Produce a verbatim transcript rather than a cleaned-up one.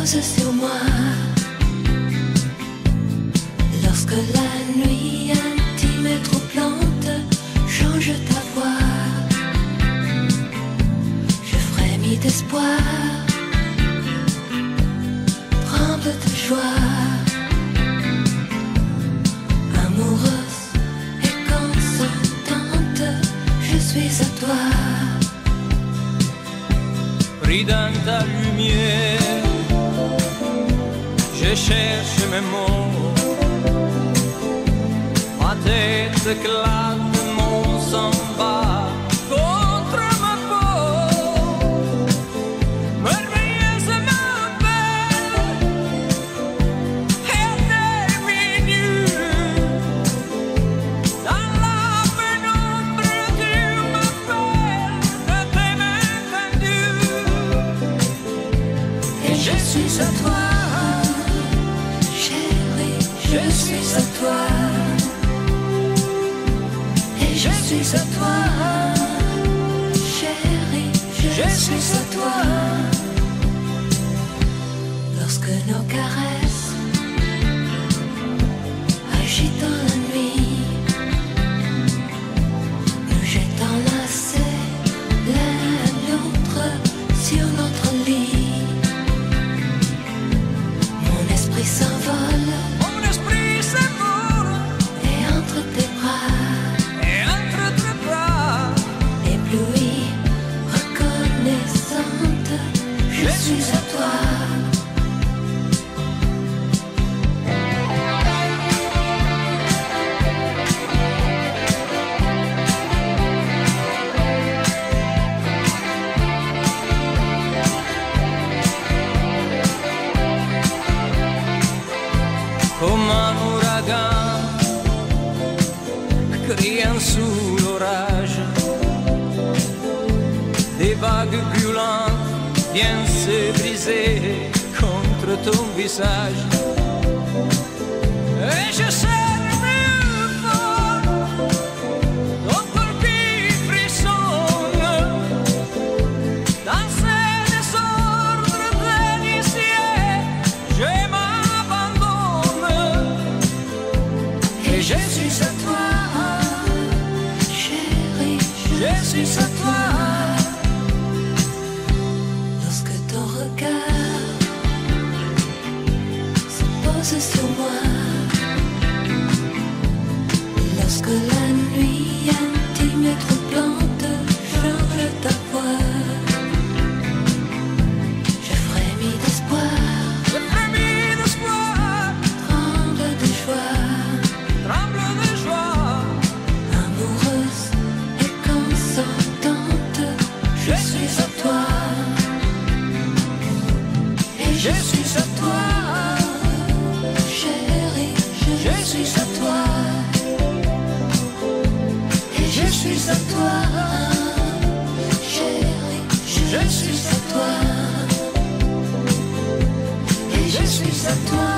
pose sur moi. Lorsque la nuit intime et troublante change ta voix, je frémis d'espoir, tremble de joie. Amoureuse et consentante, je suis à toi. Pris dans ta lumière, je cherche mes mots. Ma tête éclate, mon sang bat contre ma peau. Merveilleuse, ma belle, éterminue. Dans la pénombre, tu m'appelles de tes mains tendues. Et je suis à toi, chérie, je suis à toi. Et je suis à toi, chérie, je, je suis à toi. Lorsque nos caresses agitant la nuit, nous jettent enlacés l'un à l'autre sur notre lit, mon esprit s'envole, Mon esprit s'envole, et entre tes bras, et entre tes bras, éblouie, reconnaissante, je suis à toi. come un uragano, criant sous l'orage. Des vagues violentes viennent se briser contre ton visage. Et je serre plus fort, ton corps qui frissonne. Dans ces désordres délicieux, je m'abandonne. Et je suis à toi, chérie, Je suis à toi. lorsque ton regard se pose sur moi, lorsque la nuit intime et troublante change ta voix, je frémis d'espoir, Je frémis d'espoir, tremble de joie, tremble de joie. amoureuse et consentante, je suis à toi. Et je suis à toi, chérie, je, je suis à toi. Et je suis à toi, chérie, je, je suis à toi. Et je suis à toi.